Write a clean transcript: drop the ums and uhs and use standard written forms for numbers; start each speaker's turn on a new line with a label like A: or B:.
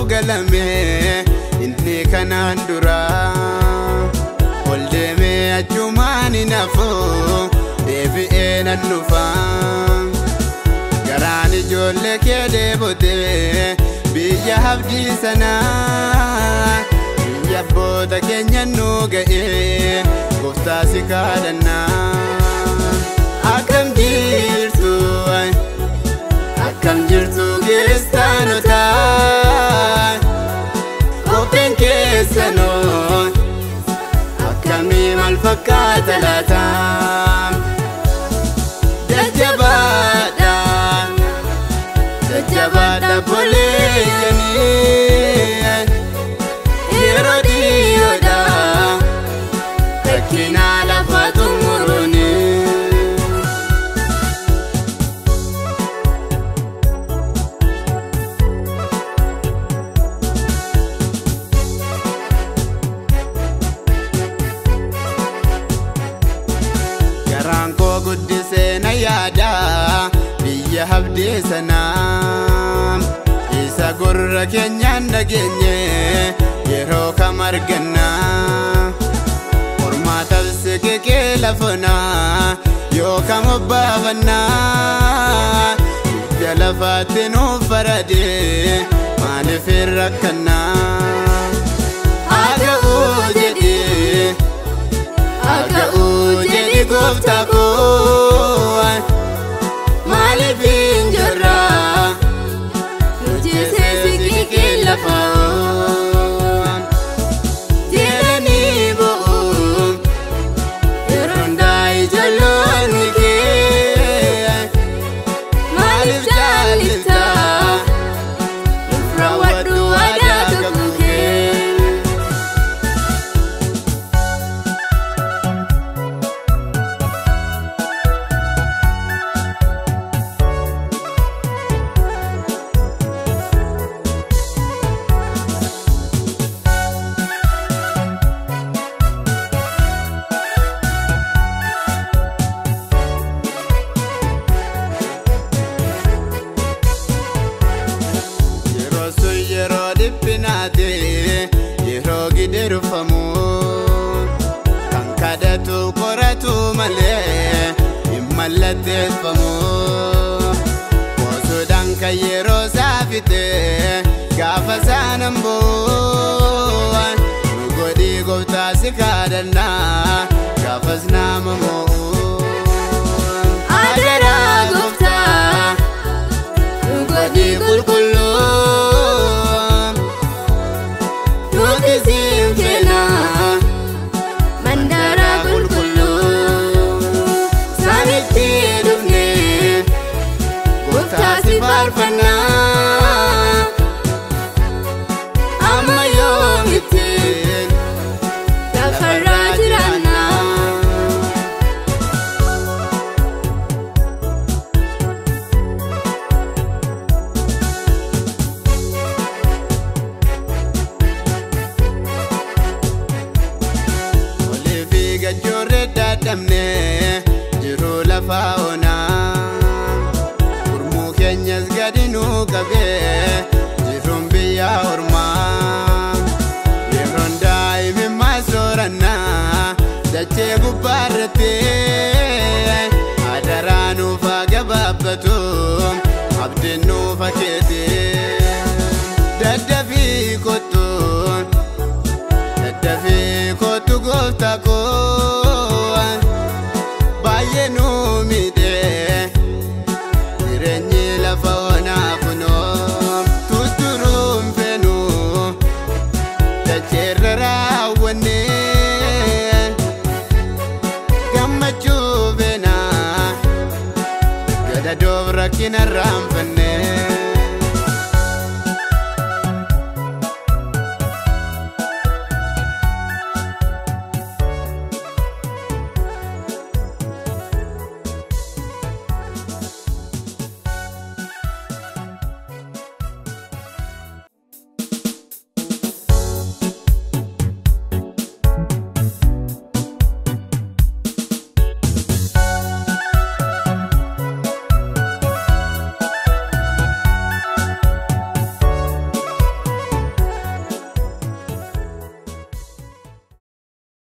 A: galame inni kanan dura ol deeme achumaani nafu deebi'ee nan dhufa garaan ijoollee kee deebote biyya abdii sanaa biyya abboota keenya nu ga'ee gooftaa si kadhannaa akkam jirtu kiristaanota qopheen keessanoo akkamii maal fakkaata laata jajjabaadha boleeyyanii yeroo dhiyoodha rakkinaa lafa xumuruuni garaan koo guddisee na yaada biyya abdii sanaa isa gurra keenyaan dhageenye yeroo kam argannaa hormaataaf siqeqee lafonaa yookaan obbaafannaa biyya lafaatti nuuf faradee maaliif hin rakkannaa aga'uu jedhi gooftaa koo maaliif hin jirra nujeesee siqeqee lafaa jedhanii bo'uu yeroo hundaa ijoollonni kee maaliif jaalita nuuf raawwadhu waadaa kakuu kee yeroo dhiphinaate yeroo gidirufamu kan kadhatu qoratu malee hin mallatteeffamu moosuudhaan kan yeroo saafite gaafa saanan boo'an nu godhii gooftaa si kadhannaa gaafas nama mo'uun adaraa gooftaa nu godhii qulqulluu mandara qulqulluu saanitti dhufne gooftaa si faarfannaa amma yoomittiin lafarraa jiraannaa Jorre dadamne jiru lafa onaa gurmuu keenyas gadi nu qabee jiruun biyya ormaa yeroon daa'imimmaa soorannaa dachee gubbaarratti adaraa nuuf haa gabaabbatu abdiin nuuf akeete daddafii kottu gooftaa koo baay'ee nu miidhee jireenyi lafa onaa kunoo tutturuun feenuu dacheerra raawwannee gammachuu feenaa gadadoof rakkina irraanfannee